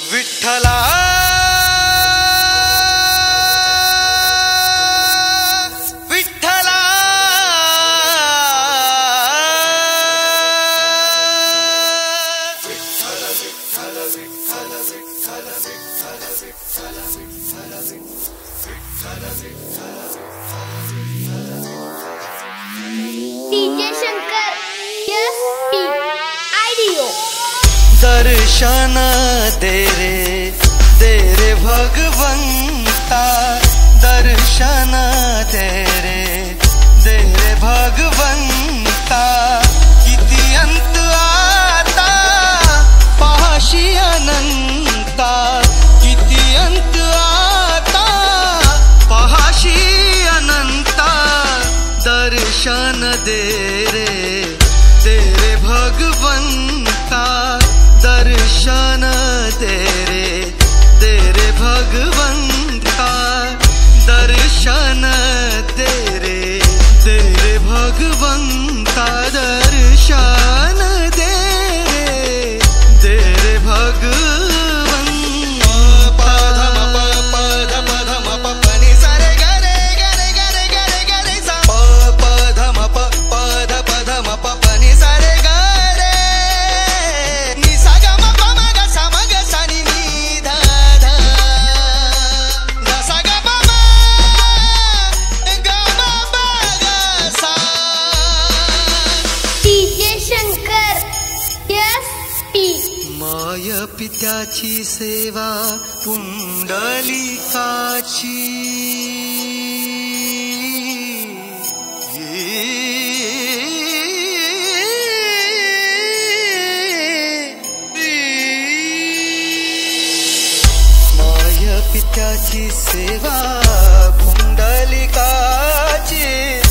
विठ्ठला विठ्ठला DJ Shankar SP आइडियो। दर्शन दे रे भगवंता, दर्शन दे रे भगवंता। किती अंत आता पाशी अनंता, किती अंत आता पाशी अनंता। दर्शन दे रे भगवंता, दर्शन दे रे भगवंता। दर्शन दे रे भगवंता, दर्शन दे रे भगवंता। माय पित्याची सेवा पुंडलिकाची, माय पित्याची सेवा पुंडलिकाची।